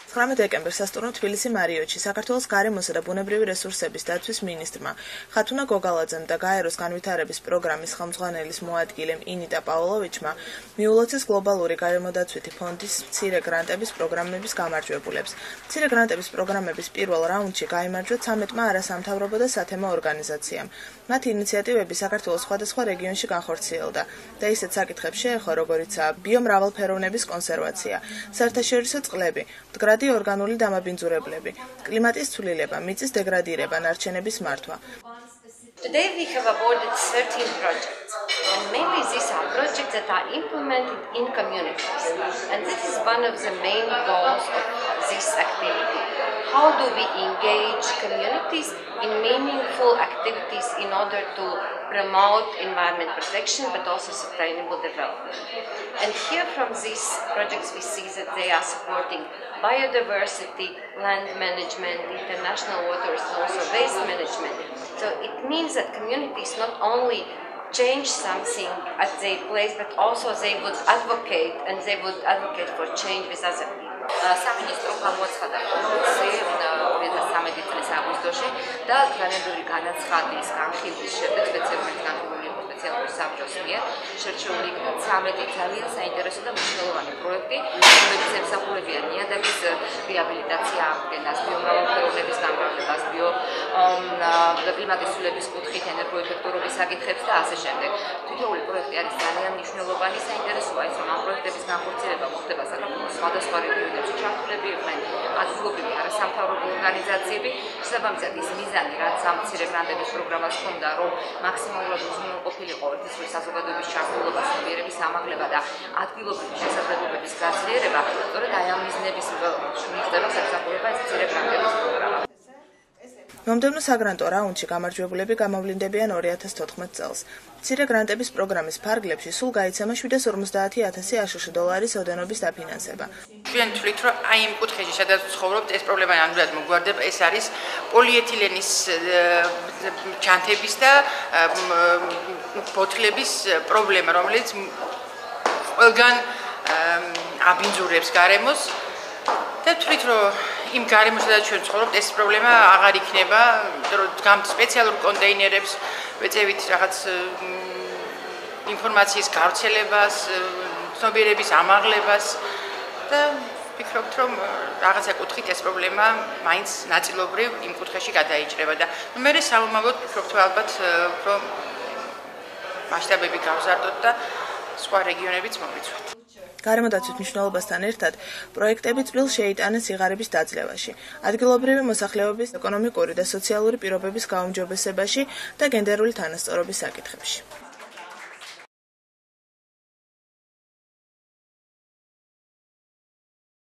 19 დეკემბერს სასტუმრო თბილისი მარიოტში საქართველოს გარემოსა და ბუნებრივი რესურსების დაცვის მინისტრმა ხათუნა გოგალაძემ და გაეროს განვითარების პროგრამის ხელმძღვანელის მოადგილემ ინიტა პაოლოვიჩმა მიულოცეს გლობალური გარემოდაცვითი ფონდის მცირე გრანტების პროგრამების გამარჯვებულებს. მცირე გრანტების პროგრამების პირველ რაუნდში გაიმარჯვა 13-მა არასამთავრობო და სათემო ორგანიზაციამ. მათი ინიციატივები საქართველოს სხვადასხვა რეგიონში განხორციელდა და ისეთ საკითხებს შეეხო, როგორიცაა ბიომრავალფეროვნების კონსერვაცია, საერთაშორისო წყლები, მდგრადი ორგანული დამაბინძურებლები, კლიმატის ცვლილება, მიწის დეგრადირება, ნარჩენების მართვა. Today we have awarded 13 projects, and mainly these are projects that are implemented in communities, and this is one of the main goals of this activity. How do we engage communities in meaningful activities in order to promote environment protection but also sustainable development? And here from these projects we see that they are supporting biodiversity, land management, international waters, and also waste management. So it means that communities not only change something at their place, but also they would advocate for change with other people. სამინისტრო გამოაცხადა კონკურსი 2013 წლის აგვისტოში და განედური განაცხადის განხილვის შემდეგ სპეციალური საბჭოს მიერ შერჩეული იქნა 13 ძალიან საინტერესო და მნიშვნელოვანი პროექტი, რომლებიც ემსახურებიან ნიადაგის რეაბილიტაცია, აღდგენას, ბიომრავალფეროვნების გამრავლებას, კლიმატის ცვლილების კუთხით ენერგოეფექტურობის საკითხებს და ასე შემდეგ. თითოეული პროექტი არის ძალიან მნიშვნელოვანი, საინტერესოა ის, რომ ამ პროექტების განხორციელება მოხდება საქართველოს სხვადასხვა რეგიონებში ჩართულები იყვნენ ადგილობრივი არასამთავრობო ორგანიზაციები. შესაბამისად ის მიზანი, რაც ამ მცირე გრანტების პროგრამას ჰქონდა, რომ მაქსიმალურად უზრუნველყოფილიყო ერთის საზოგადოების ჩართულობა, ცნობიერების ამაღლება და ადგილობრივი შესაძლებლობების გაძლიერება, სწორედ აი ამ მიზნების მიღწევას ემსახურება ეს მცირე გრანტების პროგრამა. მომდევნო საგრანტო რაუნდში გამარჯვებულები გამოვლინდებიან 2014 წელს. მცირე გრანტების პროგრამის ფარგლებში სულ გაიცემა $750,000 აშშ ოდენობის დაფინანსება. ჩვენ თვლით, რომ აი იმ კუთხეში, სადაც ცხოვრობთ, ეს პრობლემა ნამდვილად მოგვარდება, ეს არის პოლიეთილენის ჩანთების და ბოთლების პრობლემა, რომელიც ყველგან აბინძურებს გარემოს. და თვლით, რომ იმ გარემოში, სადაც ჩვენ ცხოვრობთ, ეს პრობლემა აღარ იქნება, რომ სპეციალურ კონტეინერებს ვეწევით რაღაც ინფორმაციის გავრცელებას, ცნობიერების ამაღლებას და ვფიქრობთ, რომ რაღაცა კუთხით ეს პრობლემა მაინც ნაწილობრივ იმ კუთხეში გადაიჭრება და მე სამომავლოდ ვფიქრობთ, ალბათ რომ მასშტაბები გავზარდოთ და სხვა რეგიონებიც მოგვიცვათ. გარემოდაცვის მნიშვნელობასთან ერთად პროექტები წვრილ შეიტანეს სიღარიბის დაძლევაში, ადგილობრივი მოსახლეობის ეკონომიკური და სოციალური პირობების გაუმჯობესებაში და გენდერული თანასწორობის საკითხებში.